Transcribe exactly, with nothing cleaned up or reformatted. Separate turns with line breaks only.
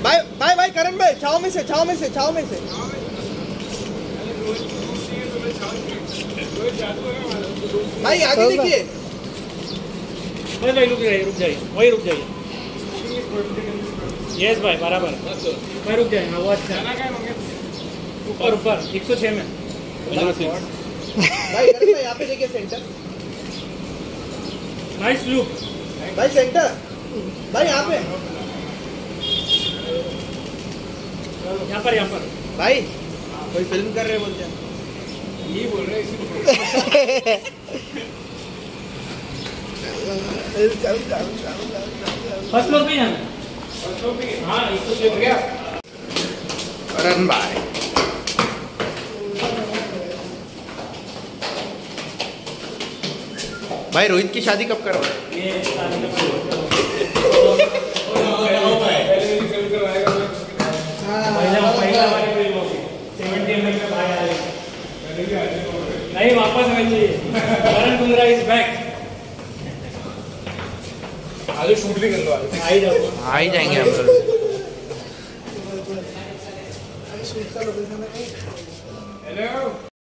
भाई भाई भाई करण भाई छाव में से छाव में से छाव में से भाई आगे देखिए।
भाई भाई रुक जाइए रुक जाइए वही रुक जाइए। यस भाई बराबर भाई रुक जाइए। हाँ वो अच्छा ऊपर ऊपर एक सौ छः में
भाई करण भाई यहाँ पे देखिए सेंटर।
नाइस लुक
भाई सेंटर भाई यहाँ पे
यहाँ पर यहाँ पर
भाई कोई फिल्म कर रहे बोलते हैं
ये बोल रहे हैं फर्स्ट फ्लोर पे जाना। हाँ इसको हो गया
करण भाई। भाई रोहित की शादी कब करो?
ये शादी का नहीं वापस आइए। Karan Kundra is back.
आगे शूट भी कर लो।
आ ही जाओ।
आ ही जाएंगे हम लोग।
हेलो